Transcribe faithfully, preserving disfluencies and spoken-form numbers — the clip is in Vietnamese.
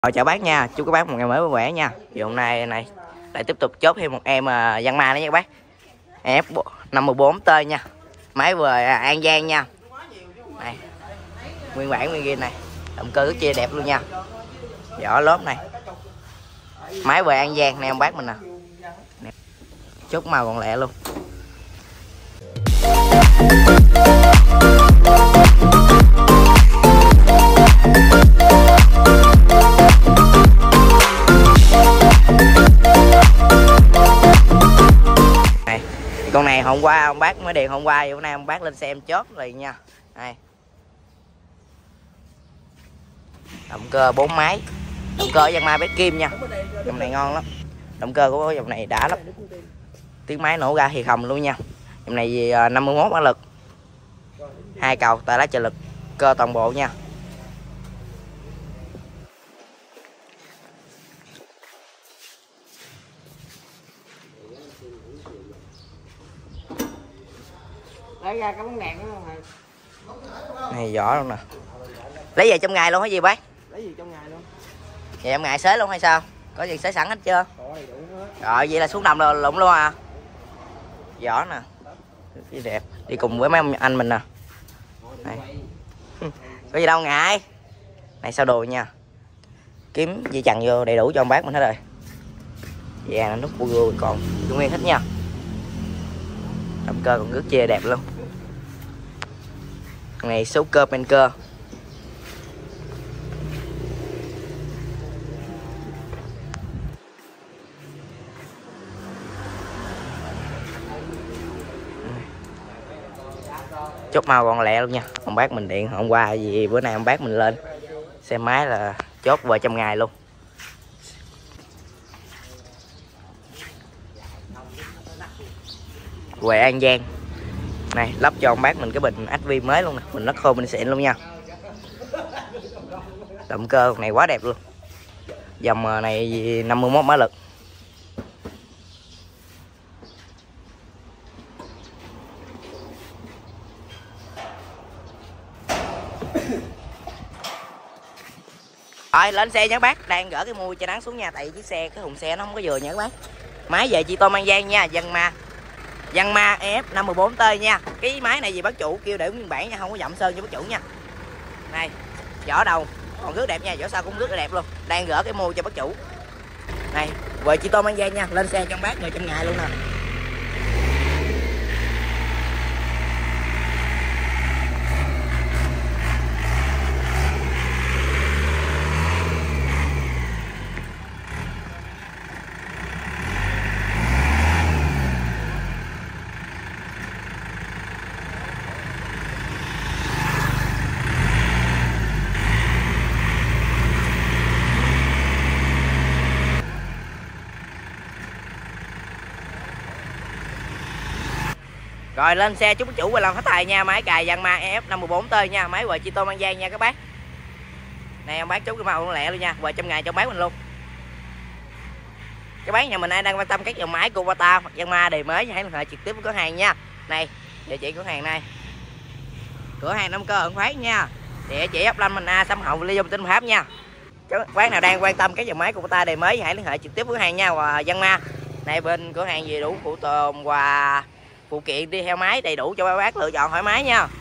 Rồi, chào bác nha, chúc các bác một ngày mới vui vẻ nha. Thì hôm nay này lại tiếp tục chốt thêm một em uh, Giang Ma nữa nha các bác. F năm mươi bốn T nha. Máy vừa uh, An Giang nha. Này. Nguyên bản nguyên ghi này. Động cơ rất chia đẹp luôn nha. Vỏ lốp này. Máy vừa An Giang này ông bác mình nè. À. Chốt màu còn lẹ luôn. Con này hôm qua ông bác mới điện hôm qua, hôm nay ông bác lên xem chốt liền nha. Này. Động cơ bốn máy. Động cơ Giang Ma bé kim nha. Dòng này ngon lắm. Động cơ của dòng này đã lắm. Tiếng máy nổ ra thì khầm luôn nha. Dòng này gì năm mươi mốt mã lực. Hai cầu tay lái trợ lực, cơ toàn bộ nha. Lấy ra cái bóng đèn đó không hả? Này vỏ luôn nè. Lấy về trong ngày luôn hả gì bác? Lấy gì trong ngày luôn. Vậy trong ngày xế luôn hay sao? Có gì xế sẵn hết chưa? Có đầy đủ hết. Rồi vậy là xuống đồng là lụng luôn à. Vỏ nè. Rất đẹp. Đi cùng với mấy ông anh mình nè. Này. Có gì đâu ngại. Này sao đồ nha. Kiếm dây chằng vô đầy đủ cho ông bác mình hết rồi. Vàng là nút bùi còn giữ nguyên hết nha. Động cơ còn rất chia đẹp luôn. Này số cơ bên cơ. Chốt màu còn lẹ luôn nha. Ông bác mình điện hôm qua gì bữa nay ông bác mình lên xe máy là chốt vợ trong ngày luôn. Quê An Giang. Này lắp cho ông bác mình cái bình ách vi mới luôn nè, mình lắc khô mình xịn luôn nha. Động cơ này quá đẹp luôn. Dòng này năm mươi mốt mã lực. Rồi lên xe nha các bác, đang gỡ cái mui cho nắng xuống nha, tại vì chiếc xe cái thùng xe nó không có vừa nha các bác. Máy về chị Tôm An Giang nha, Giang Ma. Giang Ma F năm mươi bốn T nha. Cái máy này gì bác chủ kêu để nguyên bản nha, không có dặm sơn cho bác chủ nha. Này, vỏ đầu còn rất đẹp nha, vỏ sau cũng rất là đẹp luôn. Đang gỡ cái mui cho bác chủ. Này, về chị Tôm An Giang nha, lên xe cho bác người trong ngày luôn nè. Rồi lên xe chúc bác chủ quay làm phát tài nha, máy cài Giang Ma F năm mươi bốn T nha, máy về chi Tôm An Giang nha các bác. Này ông bác chốt cái màu lẹ luôn nha, về trong ngày cho bác mình luôn. Các bác nhà mình ai đang quan tâm các dòng máy Kubota hoặc Giang Ma đời mới hãy liên hệ trực tiếp với cửa hàng nha. Này, địa chỉ cửa hàng này. Cửa hàng Năm Cơ Hận Phát nha. Địa chỉ ấp Lanh Bình A, Sâm Hậu, Lê Dung, Tinh Pháp nha. Các bác nào đang quan tâm các dòng máy Kubota đời mới hãy liên hệ trực tiếp với cửa hàng nha. Và Giang Ma. Này bên cửa hàng gì đủ phụ tùng và phụ kiện đi theo máy đầy đủ cho các bác lựa chọn thoải mái nha.